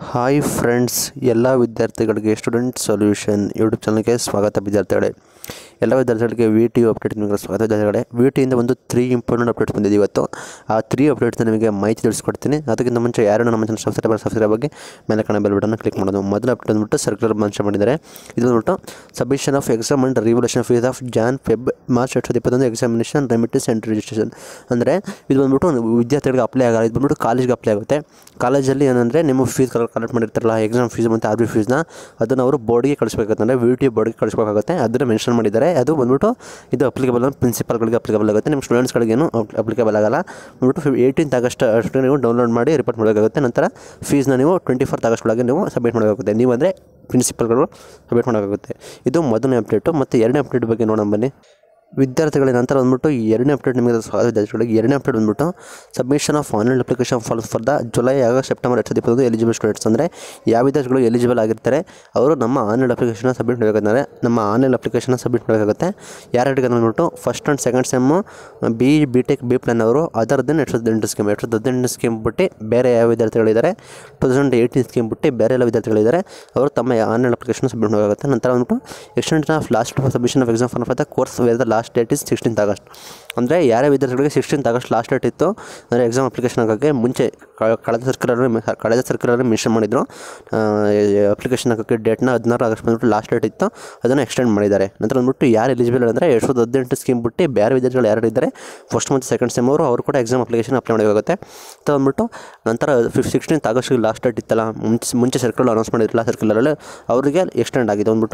Hi friends, ಎಲ್ಲ ವಿದ್ಯಾರ್ಥಿಗಳಿಗೆ student solution YouTube ಚಾನಲ್ಗೆ ಸ್ವಾಗತ. ವಿದ್ಯಾರ್ಥಿಗಳೇ, ಎಲ್ಲ ವಿದ್ಯಾರ್ಥಿಗಳಿಗೆ ವಿ ಟಿ ಅಪ್ಡೇಟ್ ನಿಮಗೆ ಸ್ವಾಗತ. ವಿದ್ಯಾರ್ಥಿಗಳೇ, ವಿ ಟಿಯಿಂದ ಒಂದು 3 ಇಂಪಾರ್ಟೆಂಟ್ ಅಪ್ಡೇಟ್ಸ್ ಬಂದಿದೆ ಇವತ್ತು. ಆ 3 ಅಪ್ಡೇಟ್ಸ್ನ ನಿಮಗೆ ಮಾಹಿತಿ ತಿಳಿಸ್ಕೊಡ್ತೀನಿ. ಅದಕ್ಕಿಂತ ಮುಂಚೆ ಯಾರು ನಮ್ಮ ಚಾನಲ್ ಸಬ್ಸ್ಕ್ರೈಬ್ ಬಗ್ಗೆ ಮೇಲೆ ಕಾಣೋ ಬೆಲ್ ಬಟನ್ನ ಕ್ಲಿಕ್ ಮಾಡೋದು. ಮೊದಲ ಅಪ್ಡೇಟ್ ಬಂದ್ಬಿಟ್ಟು ಸರ್ಕ್ಯುಲರ್ ಮೆನ್ಷನ್ ಮಾಡಿದ್ದಾರೆ. ಇದು ಬಂದ್ಬಿಟ್ಟು submission of exam and revaluation fees of Jan Feb March 2021 examination remittance and registration. ಅಂದರೆ ಇದು ಬಂದ್ಬಿಟ್ಟು ವಿದ್ಯಾರ್ಥಿಗಳಿಗೆ ಅಪ್ಲೈ ಆಗಲ್ಲ, ಇದು ಬಂದ್ಬಿಟ್ಟು ಕಾಲೇಜ್ಗೆ ಅಪ್ಲೈ ಆಗುತ್ತೆ. ಕಾಲೇಜಲ್ಲಿ ಏನಂದರೆ ನಿಮ್ಮ ಫೀಸ್ ಕಲೆಕ್ಟ್ ಮಾಡಿರ್ತಾರಲ್ಲ, ಎಕ್ಸಾಮ್ ಫೀಸ್ ಮತ್ತು ಆರ್ ಬಿ ಫೀಸ್ನ, ಅದನ್ನು ಅವರು ಬೋರ್ಡ್ಗೆ ಕಳಿಸ್ಬೇಕಾಗುತ್ತೆ. ಅಂದರೆ ವಿ ಟಿ ಬೋರ್ಡ್ಗೆ ಕಳಿಸ್ಬೇಕಾಗುತ್ತೆ. ಅದನ್ನು ಮೆನ್ಷನ್ ಮಾಡಿದ್ದಾರೆ. ಅದು ಬಂದ್ಬಿಟ್ಟು ಇದು ಅಪ್ಲಿಕೇಬಲ್ ಪ್ರಿನ್ಸಿಪಲ್ಗಳಿಗೆ ಅಪ್ಲಿಕೇಬಲ್ ಆಗುತ್ತೆ, ನಿಮ್ಮ ಸ್ಟೂಡೆಂಟ್ಸ್ಗಳಿಗೇನು ಅಪ್ಲಿಕೇಬಲ್ ಆಗಲ್ಲ. ಬಂದ್ಬಿಟ್ಟು 18th ಆಗಸ್ಟ್ ಅಷ್ಟು ನೀವು ಡೌನ್ಲೋಡ್ ಮಾಡಿ ರಿಪೋರ್ಟ್ ಮಾಡಬೇಕಾಗುತ್ತೆ. ನಂತರ ಫೀಸ್ನ ನೀವು 24th ಆಗಸ್ಟ್ ಒಳಗೆ ನೀವು ಸಬ್ಮಿಟ್ ಮಾಡಬೇಕಾಗುತ್ತೆ. ನೀವು ಅಂದರೆ ಪ್ರಿನ್ಸಿಪಲ್ಗಳು ಸಬ್ಮಿಟ್ ಮಾಡೋಕ್ಕಾಗುತ್ತೆ. ಇದು ಮೊದಲನೇ ಅಪ್ಡೇಟು. ಮತ್ತು ಎರಡನೇ ಅಪ್ಡೇಟ್ ಬಗ್ಗೆ ನೋಡೋಣ ಬನ್ನಿ. ವಿದ್ಯಾರ್ಥಿಗಳ ನಂತರ ಬಂದ್ಬಿಟ್ಟು ಎರಡನೇ ಅಪ್ಡೇಟ್ ನಿಮಗೆ ವಿದ್ಯಾರ್ಥಿಗಳಿಗೆ ಎರಡನೇ ಅಪ್ಡೇಟ್ ಬಂದ್ಬಿಟ್ಟು submission of online application for the July August September 2021 eligible students. ಅಂದರೆ ಯಾವ ವಿದ್ಯಾರ್ಥಿಗಳು ಎಲಿಜಿಬಲ್ ಆಗಿರ್ತಾರೆ ಅವರು ನಮ್ಮ ಆನ್ಲೈನ್ ಅಪ್ಲಿಕೇಶನ್ ಸಬ್ಮಿಟ್ ಮಾಡಬೇಕಾದ್ರೆ ನಮ್ಮ ಆನ್ಲೈನ್ ಅಪ್ಲಿಕೇಶನ್ ಸಬ್ಮಿಟ್ ಮಾಡಬೇಕಾಗುತ್ತೆ. ಯಾರ್ಯಾರಿಗೆ ಬಂದ್ಬಿಟ್ಟು first and second sem B Tech B plan ಅವರು ಅದರ್ ದೆನ್ 2018 ಸ್ಕೀಮ್ ಬಿಟ್ಟು ಬೇರೆ ಯಾವ ವಿದ್ಯಾರ್ಥಿಗಳಿದ್ದಾರೆ, 2018 ಸ್ಕೀಮ್ ಬಿಟ್ಟು ಬೇರೆ ಎಲ್ಲ ವಿದ್ಯಾರ್ಥಿಗಳಿದ್ದಾರೆ, ಅವರು ತಮ್ಮ ಆನ್ಲೈನ್ ಅಪ್ಲಿಕೇಶನ್ ಸಬ್ಮಿಟ್ ಮಾಡಬೇಕಾಗುತ್ತೆ. ನಂತರ ಬಂದ್ಬಿಟ್ಟು extension of last submission of exam for the course where the last date is 16th August. ಅಂದರೆ ಯಾರೇ ವಿದ್ಯಾರ್ಥಿಗಳಿಗೆ 16th ಆಗಸ್ಟ್ ಲಾಸ್ಟ್ ಡೇಟ್ ಇತ್ತು, ಅಂದರೆ ಎಕ್ಸಾಮ್ ಅಪ್ಲಿಕೇಶನ್ ಆಗೋಕ್ಕೆ ಮುಂಚೆ ಕಳೆದ ಸರ್ಕ್ಯುಲರ್ ಮೆನ್ಷನ್ ಮಾಡಿದರು. ಅಪ್ಲಿಕೇಶನ್ ಆಗೋಕ್ಕೆ ಡೇಟ್ನ 16 ಆಗಸ್ಟ್ ಬಂದ್ಬಿಟ್ಟು ಲಾಸ್ಟ್ ಡೇಟ್ ಇತ್ತು, ಅದನ್ನು ಎಕ್ಸ್ಟೆಂಡ್ ಮಾಡಿದ್ದಾರೆ. ನಂತರ ಬಂದ್ಬಿಟ್ಟು ಯಾರು ಎಲಿಜಿಬಲ್ ಅಂದರೆ 2018 ಸ್ಕೀಮ್ ಬಿಟ್ಟು ಬೇರೆ ವಿದ್ಯಾರ್ಥಿಗಳು ಯಾರು ಇದ್ದಾರೆ ಫಸ್ಟ್ ಮತ್ತು ಸೆಕೆಂಡ್ ಸೆಮ್ ಅವರು ಕೂಡ ಎಕ್ಸಾಮ್ ಅಪ್ಲಿಕೇಶನ್ ಅಪ್ಲೈ ಮಾಡಬೇಕಾಗುತ್ತೆ. ಅಂತ ಬಂದ್ಬಿಟ್ಟು ನಂತರ 16th ಆಗಸ್ಟ್ ಲಾಸ್ಟ್ ಡೇಟ್ ಇತ್ತಲ್ಲ, ಮುಂಚೆ ಸರ್ಕ್ಯುಲರ್ ಅನೌನ್ಸ್ ಮಾಡಿರಲಿಲ್ಲ, ಸರ್ಕ್ಯುಲರಲ್ಲಿ ಅವರಿಗೆ ಎಕ್ಸ್ಟೆಂಡ್ ಆಗಿದೆ. ಬಂದ್ಬಿಟ್ಟು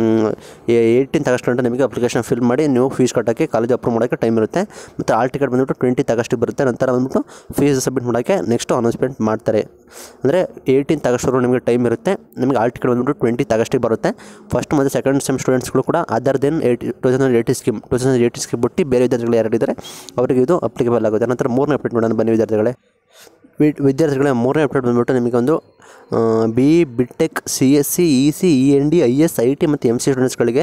18th ಆಗಸ್ಟ್ ಗಂಟೆ ನಿಮಗೆ ಅಪ್ಲಿಕೇಶನ್ ಫಿಲ್ ಮಾಡಿ ನೀವು ಫೀಸ್ ಕಟ್ಟೋಕ್ಕೆ ಕಾಲೇಜ್ ಅಪ್ರೂವ್ ಮಾಡೋಕ್ಕೆ ಟೈಮ್ ಇರುತ್ತೆ. ಮತ್ತು ಆಲ್ ಟಿಕೆಟ್ ಬಂದ್ಬಿಟ್ಟು 20th ಆಗಸ್ಟಿಗೆ ಬರುತ್ತೆ. ನಂತರ ಬಂದ್ಬಿಟ್ಟು ಫೀಸ್ ಸಬ್ಮಿಟ್ ಮಾಡೋಕ್ಕೆ ನೆಕ್ಸ್ಟ್ ಅನೌನ್ಸ್ಮೆಂಟ್ ಮಾಡ್ತಾರೆ. ಅಂದರೆ 18th ಆಗಸ್ಟ್ವರೆಗೂ ನಿಮಗೆ ಟೈಮ್ ಇರುತ್ತೆ. ನಿಮಗೆ ಆಲ್ ಟಿಕೆಟ್ ಬಂದ್ಬಿಟ್ಟು 20th ಆಗಸ್ಟಿಗೆ ಬರುತ್ತೆ. ಫಸ್ಟ್ ಮತ್ತು ಸೆಕೆಂಡ್ ಸೆಮ್ ಸ್ಟೂಡೆಂಟ್ಸ್ಗಳು ಕೂಡ ಅದರ್ ದೆನ್ 2018 ಸ್ಕೀಮ್ ಬಿಟ್ಟು ಬೇರೆ ವಿದ್ಯಾರ್ಥಿಗಳು ಯಾರಿದ್ದಾರೆ ಅವರಿಗೆ ಇದು ಅಪ್ಲಿಕೇಬಲ್ ಆಗುತ್ತೆ. ನಂತರ ಮೂರನೇ ಅಪ್ಡೇಟ್ ಮಾಡೋಣ ಬನ್ನಿ ವಿದ್ಯಾರ್ಥಿಗಳೇ. ಮೂರನೇ ಅಪ್ಡೇಟ್ ಬಂದ್ಬಿಟ್ಟು ನಿಮಗೆ ಒಂದು B Tech CSC EC END IS IT ಮತ್ತು MC ಸ್ಟೂಡೆಂಟ್ಸ್ಗಳಿಗೆ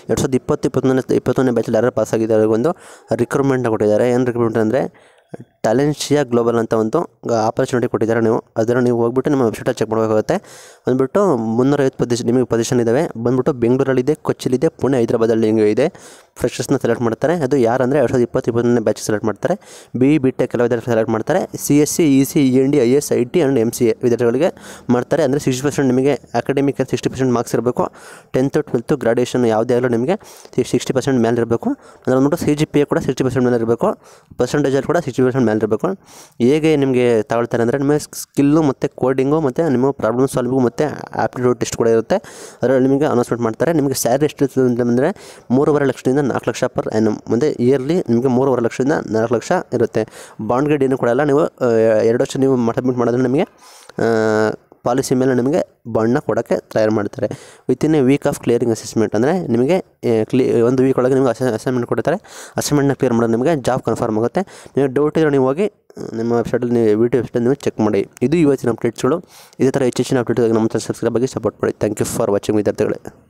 2020-21 ಬ್ಯಾಚಲ್ಲಿ ಯಾರು ಪಾಸ್ ಆಗಿದ್ದಾರೆ ಅವರಿಗೊಂದು ರಿಕ್ರೂಟ್ಮೆಂಟ್ನ ಕೊಟ್ಟಿದ್ದಾರೆ. ಏನು ರಿಕ್ರೂಟ್ಮೆಂಟ್ ಅಂದರೆ ಟ್ಯಾಲೆಂಟ್ಶಿಯಾ ಗ್ಲೋಬಲ್ ಅಂತ ಒಂದು ಆಪರ್ಚುನಿಟಿ ಕೊಟ್ಟಿದ್ದಾರೆ. ಅದನ್ನು ನೀವು ಹೋಗ್ಬಿಟ್ಟು ನಿಮ್ಮ ವೆಬ್ಸೈಟಲ್ಲಿ ಚೆಕ್ ಮಾಡಬೇಕಾಗುತ್ತೆ. ಬಂದುಬಿಟ್ಟು 350 ನಿಮಗೆ ಪೊಸಿಷನ್ ಇದ್ದಾವೆ. ಬಂದುಬಿಟ್ಟು ಬೆಂಗಳೂರಲ್ಲಿದೆ, ಕೊಚ್ಚಿಲಿದೆ, ಪುಣೆ, ಹೈದರಾಬಾದಲ್ಲಿ ಹಿಂಗೆ ಇದೆ. ಫ್ರೆಶರ್ಸ್ನ ಸೆಲೆಕ್ಟ್ ಮಾಡ್ತಾರೆ. ಅದು ಯಾರು ಅಂದರೆ 2020-21 ಬ್ಯಾಚ್ ಸೆಲೆಕ್ಟ್ ಮಾಡ್ತಾರೆ. ಬಿಟೆಕ್ ಕೆಲವು ವಿದ್ಯಾರ್ಥಿ ಸೆಲೆಕ್ಟ್ ಮಾಡ್ತಾರೆ. CSC EC END IS IT and MCA ವಿದ್ಯಾರ್ಥಿಗಳಿಗೆ ಮಾಡ್ತಾರೆ. ಅಂದರೆ 60% ನಿಮಗೆ ಅಕಾಡೆಮಿಕ್ 60% ಮಾರ್ಕ್ಸ್ ಇರಬೇಕು. 10th 12th ಗ್ರಾಡ್ಯುಯೇಷನ್ ಯಾವುದೇ ಆಗಲೂ ನಿಮಗೆ 60% ಮೇಲೆ ಇರಬೇಕು. ಅಂದರೆ ಬಂದ್ಬಿಟ್ಟು CGPA ಕೂಡ 60% ಮೇಲೆ ಇರಬೇಕು. ಪರ್ಸೆಂಟೇಜಲ್ಲಿ ಕೂಡ 60% ಮೇಲೆ ಇರಬೇಕು. ಹೇಗೆ ನಿಮಗೆ ತಗೊಳ್ತಾರೆ ಅಂದರೆ ನಿಮಗೆ ಸ್ಕಿಲ್ಲು ಮತ್ತು ಕೋಡಿಂಗು ಮತ್ತು ನಿಮ್ಮ ಪ್ರಾಬ್ಲಮ್ ಸಾಲ್ವಿಂಗು ಮತ್ತು ಆಪ್ಟಿಟ್ಯೂಡ್ ಟೆಸ್ಟ್ ಕೂಡ ಇರುತ್ತೆ. ಅದರಲ್ಲಿ ನಿಮಗೆ ಅನೌನ್ಸ್ಮೆಂಟ್ ಮಾಡ್ತಾರೆ. ನಿಮಗೆ ಸ್ಯಾಲರಿ ಎಷ್ಟು ಇರ್ತದೆ ಅಂದರೆ 3.5 ಲಕ್ಷದಿಂದ 4 ಲಕ್ಷ ಪರ್ ಆ್ಯನಮ್. ಮತ್ತು ಇಯರ್ಲಿ ನಿಮಗೆ 3.5 ಲಕ್ಷದಿಂದ 4 ಲಕ್ಷ ಇರುತ್ತೆ. ಬಾಂಡ್ ಗೇಡ್ ಏನು ಕೊಡಲ್ಲ. ನೀವು 2 ವರ್ಷ ನೀವು ಸಬ್ಮಿಟ್ ಮಾಡಿದ್ರೆ ನಿಮಗೆ ಪಾಲಿಸಿ ಮೇಲೆ ನಿಮಗೆ ಬಾಂಡ್ನ ಕೊಡೋಕ್ಕೆ ತಯಾರು ಮಾಡ್ತಾರೆ. Within a week of clearing assessment. ಅಂದರೆ ನಿಮಗೆ ಒಂದು ವೀಕ್ ಒಳಗೆ ನಿಮಗೆ ಅಸೈನ್ಮೆಂಟ್ ಕೊಡ್ತಾರೆ. ಅಸೈನ್ಮೆಂಟ್ನ ಕ್ಲಿಯರ್ ಮಾಡೋದು ನಿಮಗೆ ಜಾಬ್ ಕನ್ಫರ್ಮ್ ಆಗುತ್ತೆ. ನೀವು ಡೌಟ್ ಇದ್ದರೆ ನೀವು ಹೋಗಿ ನಿಮ್ಮ ವೆಬ್ಸೈಟಲ್ಲಿ ನೀವು ವೆಬ್ಸೈಟಲ್ಲಿ ನೀವು ಚೆಕ್ ಮಾಡಿ. ಇದು ಇವತ್ತಿನ ಅಪ್ಡೇಟ್ಸ್ಗಳು. ಇದೇ ಥರ ಹೆಚ್ಚಿನ ಅಪ್ಡೇಟ್ಗಾಗಿ ನಮ್ಮ ಚಾನಲ್ ಬಗ್ಗೆ ಸಪೋರ್ಟ್ ಮಾಡಿ. ಥ್ಯಾಂಕ್ ಯು ಫಾರ್ ವಾಚಿಂಗ್ ವಿದ್ಯಾರ್ಥಿಗಳೇ.